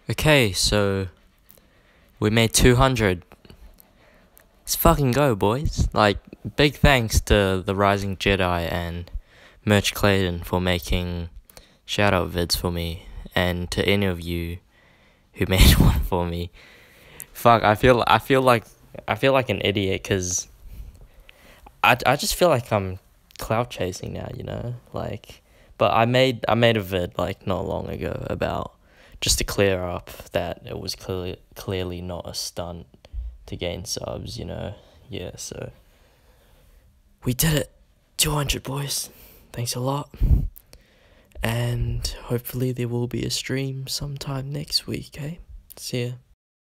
Okay, so we made 200. Let's fucking go, boys. Like, big thanks to the Rising Jedi and MirtchClayton for making shout-out vids for me, and to any of you who made one for me. Fuck, I feel like an idiot, cause I just feel like I'm clout chasing now, you know? Like, but I made a vid like not long ago about, just to clear up that it was clearly not a stunt to gain subs, you know? Yeah, so we did it. 200, boys. Thanks a lot. And hopefully there will be a stream sometime next week, eh? See ya.